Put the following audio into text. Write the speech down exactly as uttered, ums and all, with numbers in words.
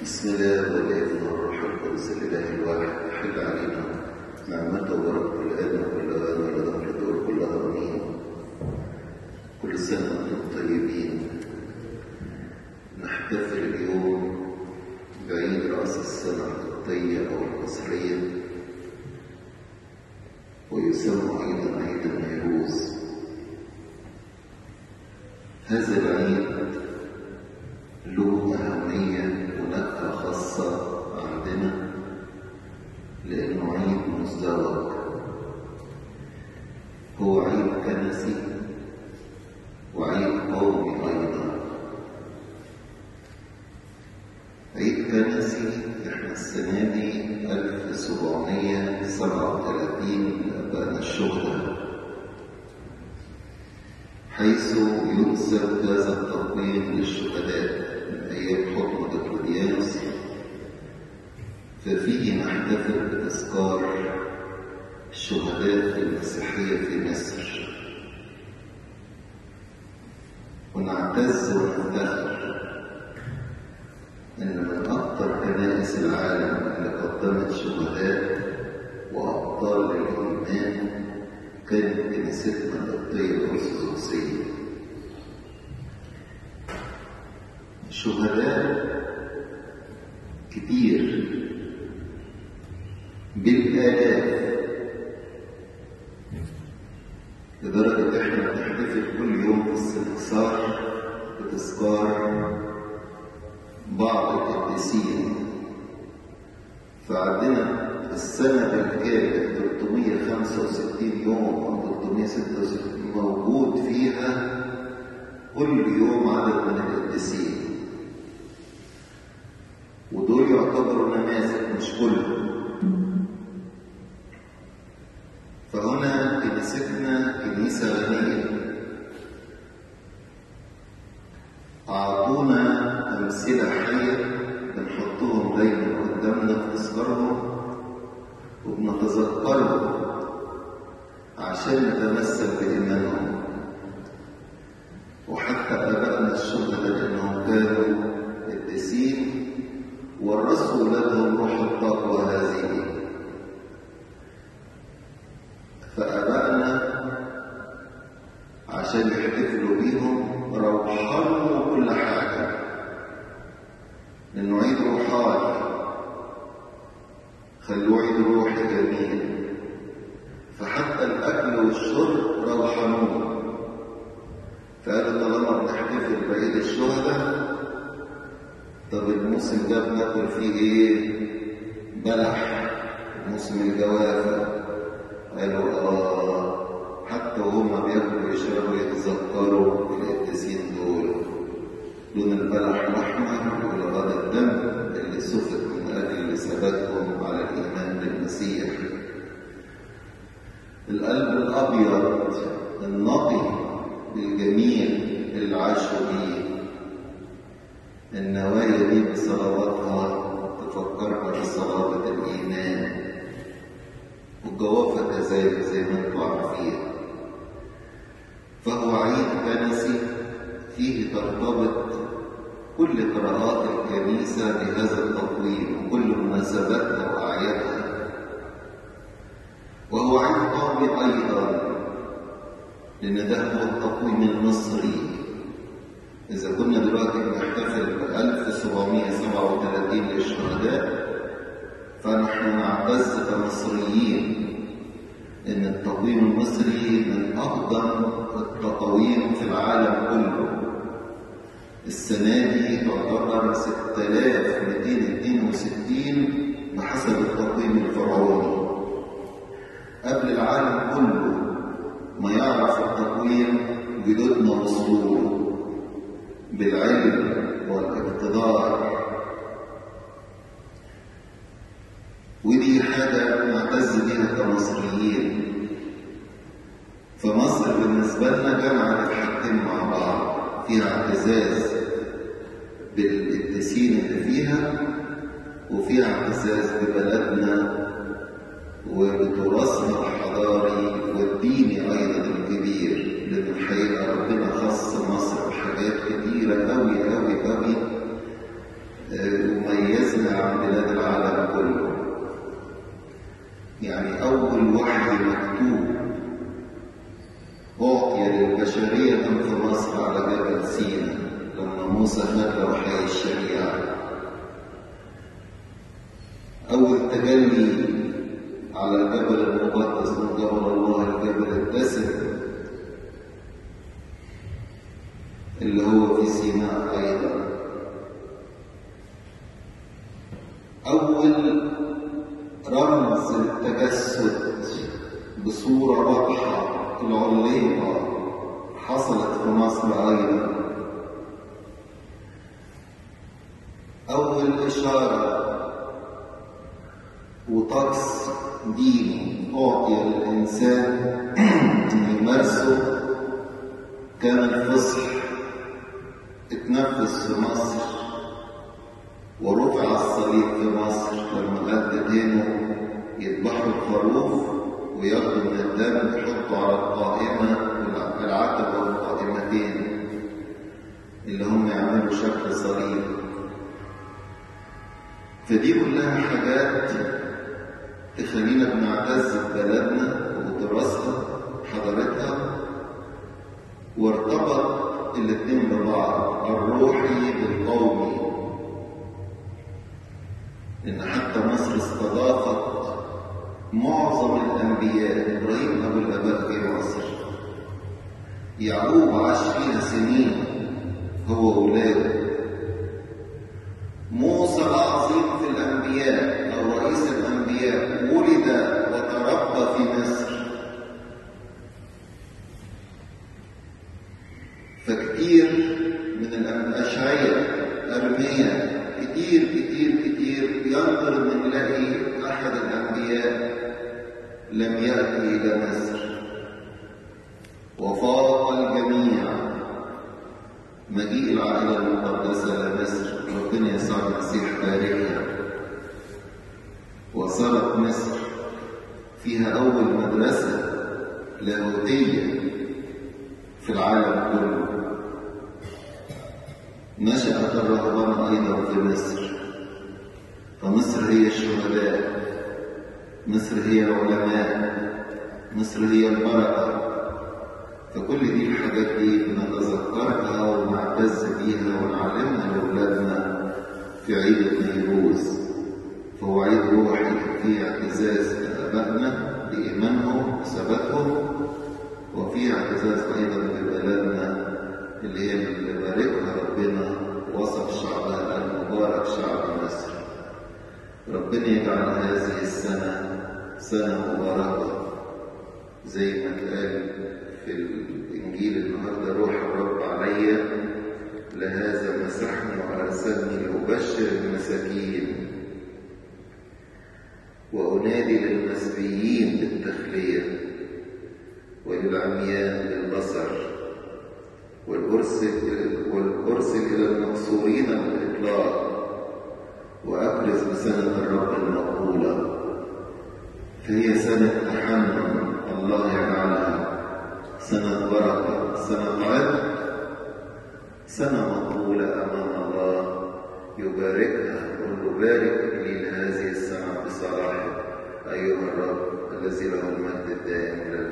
بسم الله والابن والروح القدس الاله الواحد يحل علينا نعمته وبركته الان وكل اوان والى ظهر الدور كلها امين. كل سنه وانتم طيبين. نحتفل اليوم بعيد راس السنه القبطيه او المصريه، ويسمى ايضا عيد النيروز. هذا العيد له أهمية ونكهة خاصة عندنا لأنه عيد مزدوج، هو عيد كنسي وعيد قومي أيضا. عيد كنسي احنا السنة دي ألف وسبعمية وسبعة وثلاثين أبانا الشهداء، حيث ينسب هذا التقويم للشهداء من أيام حكم دقلديانوس، ففيه نحتفل بتذكار الشهداء في المسيحية في مصر، ونعتز ونفتخر إن من أكثر كنائس العالم اللي قدمت شهداء وأبطال للإيمان كانت كنيستنا القبطية الأرثوذكسية. شهداء كتير بالآلاف، لدرجة إحنا بنحتفل كل يوم في السنكسار بتذكار بعض القديسين. فعندنا السنة بالكامل ثلاثمية وخمسة وستين يوم أو ثلاثمية وستة وستين موجود فيها كل يوم عدد من القديسين، ودول يعتبروا نماذج مش كله. فهنا كنيستنا كنيسة غنية، أعطونا أمثلة حية بنحطهم دايما قدامنا في تذكارهم وبنتذكرهم عشان نتمثل بإيمانهم. وحتى آبائنا الشهداء لأنهم كانوا قديسين ورثوا أولادهم روح التقوى هذه، فآبائنا عشان يحتفلوا بيهم روحانوا كل حاجة، لأنه عيد روحاني، خلوه عيد روحي جميل. فحتى الأكل والشرب روحانوه. فقالوا طالما بنحتفل بعيد الشهداء، طب الموسم ده بناكل فيه ايه؟ بلح، موسم الجوافة. قالوا اه، حتى وهم بياكلوا ويشربوا يتذكروا القديسين دول. لون البلح الأحمر ولغاية الدم اللي سفك من أجل ثباتهم على الإيمان بالمسيح. القلب الأبيض النقي الجميل اللي عاشوا بيه. النوايا دي بصلواتها تفكرنا بصلابة الإيمان، والجوافة كذلك زي ما انتم عارفين. فهو عيد كنسي فيه ترتبط كل قراءات الكنيسة بهذا التقويم وكل مناسباتها وأعيادها. وهو عيد قومي أيضا، لأن ده هو التقويم المصري. إذا كنا دلوقتي بنحتفل ب ألف وسبعمية وسبعة وثلاثين للشهداء، فنحن نعتز كمصريين إن التقويم المصري من أقدم التقويم في العالم كله. السنة دي تعتبر ستة آلاف ومئتين واثنين وستين بحسب التقويم الفرعوني. قبل العالم كله ما يعرف التقويم جدودنا وصلوا بالعلم والاقتدار، ودي حاجة نعتز بيها كمصريين. فمصر بالنسبة لنا جمعت الحاجتين مع بعض، فيها اعتزاز بالقديسين اللي فيها، وفيها اعتزاز ببلدنا وبتراثنا الحضاري والديني أيضا الكبير. لأن الحقيقة ربنا خص مصر بحاجات كتيرة أوي أوي أوي وميزة مكتوب أعطي للبشرية من في مصر على جبل سيناء لما موسى خد لوحي الشريعة. أول تجلي على الجبل المقدس من جبل الله الجبل الدسم اللي هو في سيناء أيضا. أول رمز للتجسد بصورة واضحة العليقة حصلت في مصر أيضا. أول إشارة وطقس ديني أعطي للإنسان أن يمارسه كان الفصح، اتنفذ في مصر ورفع الصليب في مصر لما غد دينه يذبحوا الخروف وياخدوا من الدم يحطوا على القائمة العتبة والقائمتين اللي هم يعملوا شكل صليب. فدي كلها حاجات تخلينا بنعتز ببلدنا وبدراستها حضارتها، وارتبط الاتنين ببعض الروحي بالقومي، إن حتى مصر استضافت معظم الأنبياء. إبراهيم أبو الآباء في مصر، يعقوب عاش فيها سنين هو وولاده، موسى العظيم في الأنبياء أو رئيس الأنبياء ولد وتربى في مصر. فكتير من الأشعياء أرميا كتير كتير كتير ينظر من نلاقي أحد الأنبياء لم يأتي إلى مصر. وفاق الجميع مجيء العائلة المقدسة لمصر. ربنا يسوع المسيح باركها، وصارت مصر فيها أول مدرسة لاهوتية في العالم كله. نشأت الرهبنة أيضا في مصر، فمصر هي الشهداء، مصر هي العلماء، مصر هي البركة. فكل دي الحاجات دي بنتذكرها ونعتز بيها ونعلمها لأولادنا في عيد النيروز. فهو عيد روحي فيه اعتزاز بآبائنا بإيمانهم وثباتهم، وفيه اعتزاز أيضا ببلدنا اللي هي اللي باركها ربنا وصف شعبها المبارك شعب مصر. ربنا يجعل هذه السنة سنة مباركة زي ما قال في الإنجيل النهارده: روح الرب علي لهذا مسحني وأرسلني لأبشر المساكين وأنادي للمسبيين بالتخلية وللعميان بالبصر والأرسل والأرسل إلى المقصورين بالإطلاق وأبرز بسنة الرب المقبولة. فهي سنة تحنن، الله يجعلها سنة بركة، سنة عدل، سنة مقبولة أمام الله يباركها. قل بارك لي لهذه السنة بصلاحك أيها الرب الذي له المجد الدائم.